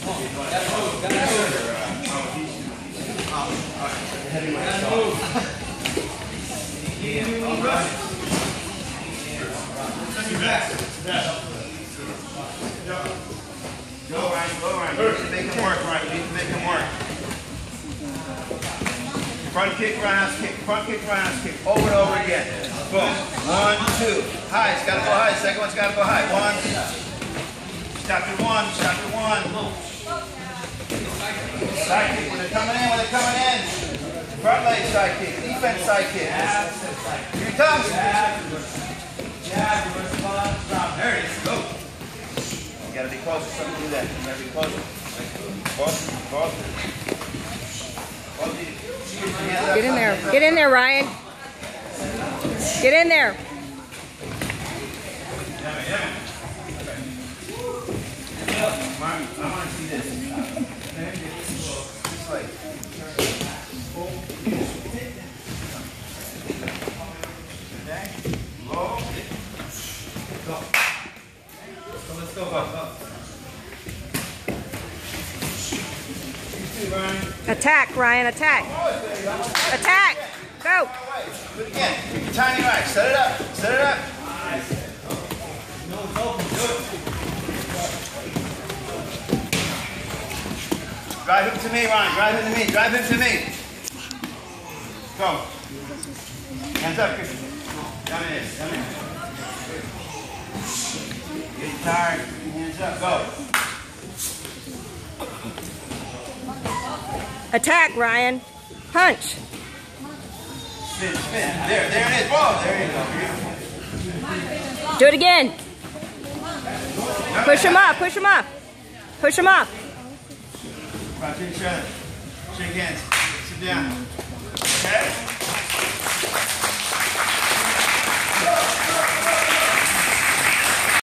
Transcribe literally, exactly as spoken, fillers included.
Go, Ryan, go, Ryan. You need to make him work, Ryan. You need to make him work. Front kick, roundhouse kick, front kick, roundhouse kick, over and over again. Boom. One, two. High, it's got to go high. Second one's got to go high. One. Stop to one, stop to one. Side kick, when they're coming in, when they're coming in. Front leg side kick, defense side kick. Here it comes. There it is, go. You got to be closer, so do that. You got to be closer. Both, both. Get in there. Get in there, Ryan. Get in there. I want to see this. This way. Low. Go. So let's go, go, go. Attack, Ryan, attack. Attack. Go. Do it again. Tiny right. Set it up. Set it up. Drive him to me, Ryan. Drive him to me. Drive him to me. Go. Hands up, Christian. Come in. Come in. Get tired. Hands up. Go. Attack, Ryan. Punch. Spin, spin. There, there it is. Whoa, there you go. Do it again. Push him up, push him up. Push him up. Come on, shake each other. Shake hands. Sit down. Okay?